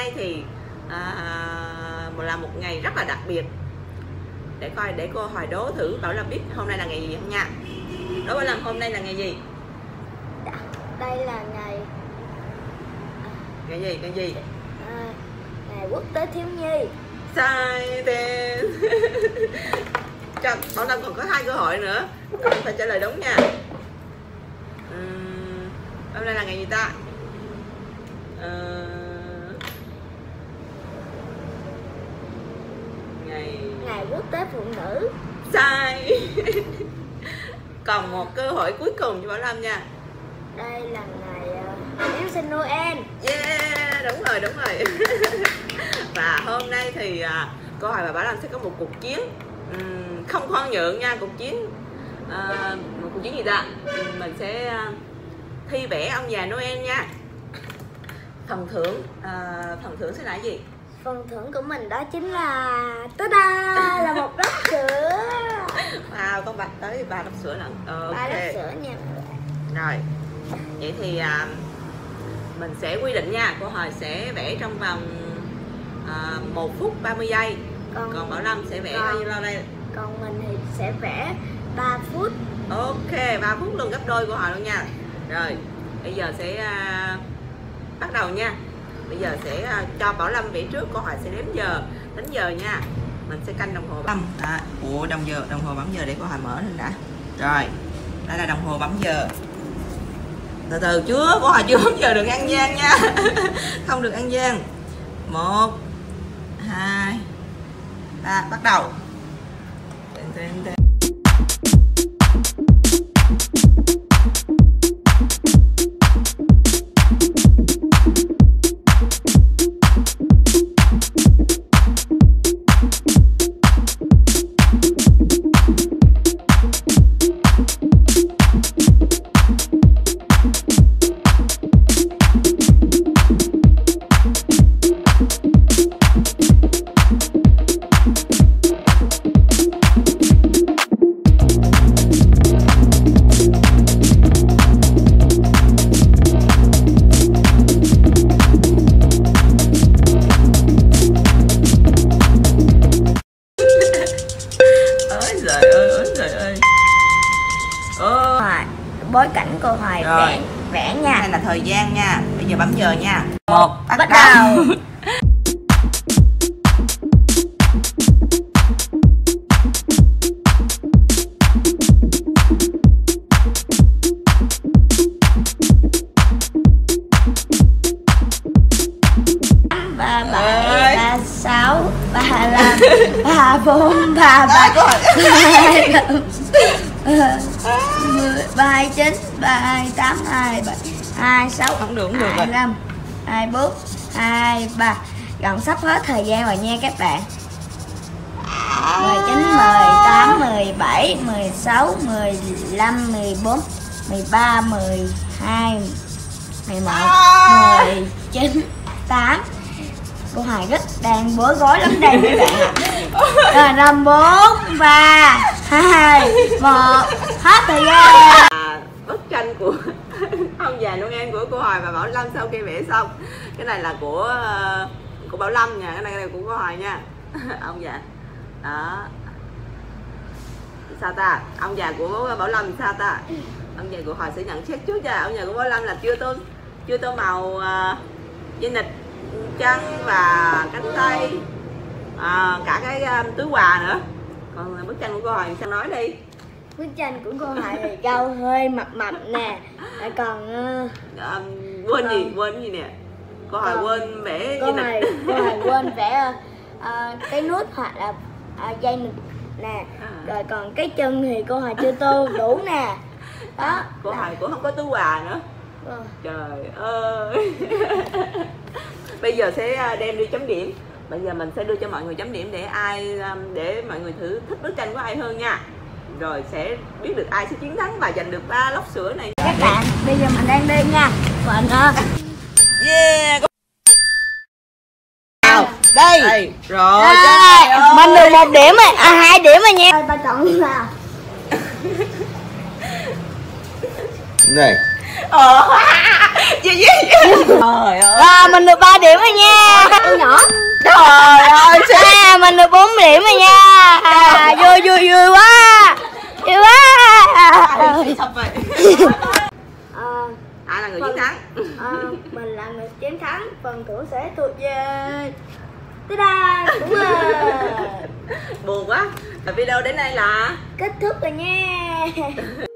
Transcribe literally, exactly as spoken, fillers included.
nay thì à, là một ngày rất là đặc biệt. Để coi, để cô Hoài đố thử Bảo Lâm biết hôm nay là ngày gì không nha. Đố Bảo Lâm hôm nay là ngày gì? Đây là ngày Ngày gì, ngày gì? à, ngày quốc tế thiếu nhi. Sai tên. Cho Bảo Lâm còn có hai cơ hội nữa, con phải trả lời đúng nha. uhm, Hôm nay là ngày gì ta? Uh, ngày Ngày quốc tế phụ nữ. Sai. Còn một cơ hội cuối cùng cho Bảo Lâm nha. Đây là ngày uh, Giáng sinh Noel. Yeah, đúng rồi, đúng rồi. Và hôm nay thì uh, cô Hoài và Bảo Lâm sẽ có một cuộc chiến um, không khoan nhượng nha. Cuộc chiến uh, một cuộc chiến gì ta? Um, mình sẽ uh, thi vẽ ông già Noel nha. Phần thưởng uh, phần thưởng sẽ là gì? Phần thưởng của mình đó chính là ta-da, là một lốc sữa. Wow, con bạch tới ba lốc sữa lận. Ok. Ba lốc sữa nha. Rồi, vậy thì à, mình sẽ quy định nha. Cô Hoài sẽ vẽ trong vòng à, một phút ba mươi giây. Còn, còn Bảo Lâm sẽ vẽ còn, bao nhiêu lâu đây? Còn mình thì sẽ vẽ ba phút. Ok, ba phút luôn, gấp đôi cô Hoài luôn nha. Rồi, bây giờ sẽ à, bắt đầu nha. Bây giờ sẽ à, cho Bảo Lâm vẽ trước, cô Hoài sẽ đếm giờ, đến giờ nha. Mình sẽ canh đồng hồ bấm. À, ủa, đồng giờ, đồng hồ bấm giờ để cô Hoài mở lên đã. Rồi, đây là đồng hồ bấm giờ. Từ từ chưa, cô Hoài chưa bấm giờ, đừng ăn gian nha. Không được ăn gian. Một, hai, ba, bắt đầu. Tên, tên, tên. Bối cảnh cô Hoài vẽ, vẽ nha. Đây là thời gian nha. Bây giờ bấm giờ nha. Một, bắt, bắt đầu, đầu. Ba bảy, ba sáu, ba năm, ba bốn, ba ba, ba hai chín, ba hai tám, hai bảy, hai sáu, không được, không được hai lăm, hai bốn, hai ba. Gần sắp hết thời gian rồi nha các bạn. Mười chín, mười tám, mười bảy, mười sáu, mười lăm, mười bốn, mười ba, mười hai, mười một, mười chín, tám. Cô Hoài rất đang bối rối lắm đây các bạn ạ. Rồi năm, bốn, ba, hai, một, hết thời gian. À, bức tranh của ông già Noel của cô Hoài và Bảo Lâm sau khi vẽ xong. Cái này là của của Bảo Lâm nha, cái này là của cô Hoài nha. Ông già đó, sao ta? Ông già của Bảo Lâm sao ta? Ông già của Hoài sẽ nhận xét trước nha. Ông già của Bảo Lâm là chưa tô chưa tô màu uh, dây nịch chân và cánh tay, à, cả cái um, túi quà nữa. Còn bức tranh của cô Hoài sao nói đi? Bức tranh của cô Hoài thì râu hơi mập mập nè. Còn uh, à, quên còn, gì quên gì nè? Cô Hoài quên vẽ cô Hoài, cô Hoài quên vẽ uh, cái nút hoặc là uh, dây nịch nè. À. Rồi còn cái chân thì cô Hoài chưa tô đủ nè. Đó. Cô Hoài cũng không có túi quà nữa. Ừ. Trời ơi. Bây giờ sẽ đem đi chấm điểm. Bây giờ mình sẽ đưa cho mọi người chấm điểm để ai để mọi người thử thích bức tranh của ai hơn nha. Rồi sẽ biết được ai sẽ chiến thắng và giành được ba lốc sữa này. Các bạn, bây giờ mình đang đi nha. Mình uh... yeah. Đây. Đây. Rồi. À, mình được một điểm rồi, à hai điểm rồi nha. Ta chọn nào. Này. Ờ. Gì gì? Trời ơi. À, mình được ba điểm rồi nha. Con nhỏ. Trời ơi. À, mình được bốn điểm rồi nha. À, vui vui vui quá. Vui quá. Sập vậy. À, Ai là người chiến thắng? à, mình là người chiến thắng, phần thưởng sẽ thuộc về ta-da, đúng rồi. Buồn quá. Và video đến đây là Kết thúc rồi nha.